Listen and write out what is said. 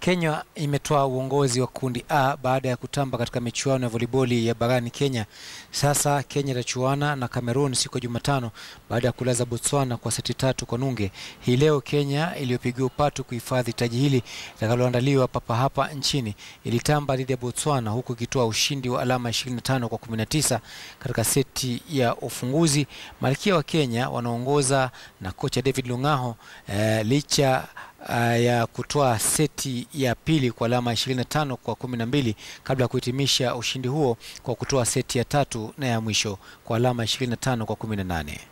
Kenya imetoa uongozi wa kundi A baada ya kutamba katika michuano ya voliboli ya barani Kenya. Sasa Kenya itachuana na Cameroon siku ya Jumatano baada ya kulaza Botswana kwa seti 3-0. Hii leo Kenya iliyopigiwa upatu kuhifadhi taji hili litakaloandaliwa papa hapa nchini ilitamba dhidi ya Botswana huku ikitoa ushindi wa alama 25-19 katika seti ya ufunguzi. Malkia wa Kenya wanaongoza na kocha David Lungaho licha ya kutoa seti ya pili kwa alama 25-12 kabla ya kuhitimisha ushindi huo kwa kutoa seti ya tatu na ya mwisho kwa alama 25-18.